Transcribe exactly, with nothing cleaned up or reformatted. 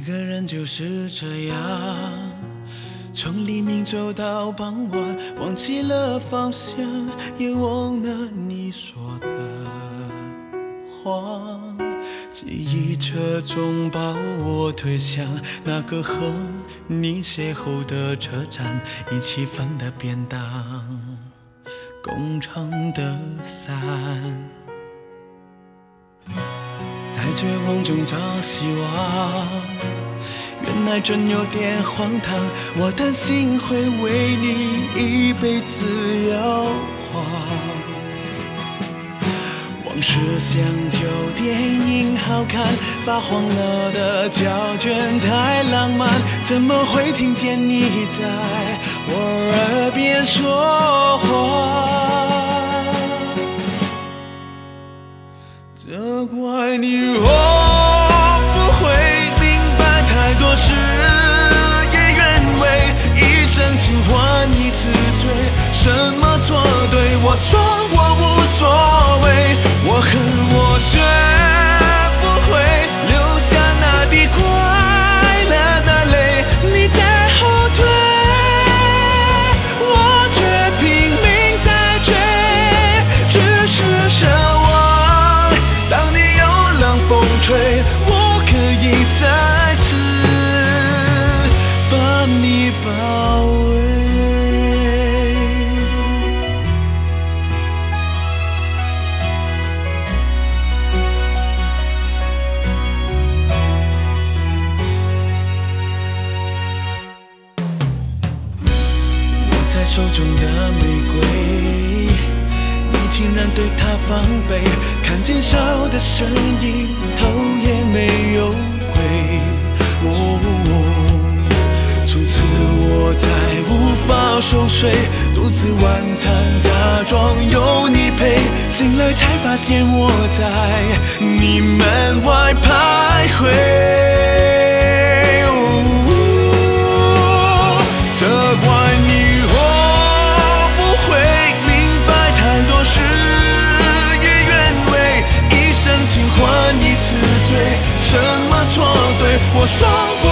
个人就是这样，从黎明走到傍晚，忘记了方向，也忘了你说的话。记忆车中把我推向那个和你邂逅的车站，一起分的便当，共撑的伞。在绝望中找希望，原来真有点荒唐。我担心会为你一辈子摇晃，往事像旧电影好看，发黄了的胶卷太浪漫，怎么会听见你在我耳边说话？责怪你我不会明白太多事与愿违，一生情换一次罪，什么错对？我说我无所谓，我恨我学不会留下那滴快乐的泪，你在后退，我却拼命在追，只是奢望当你有冷风吹，我可以再次把你包围。握在手中的玫瑰，你竟然对它防备，看见笑的身影，头也没有回。哦，从此我再无法熟睡，独自晚餐，假装有你陪，醒来才发现我在你门外徘徊。哦，责怪你我不会明白太多事与愿违，一生情换一次罪，什么错对？我说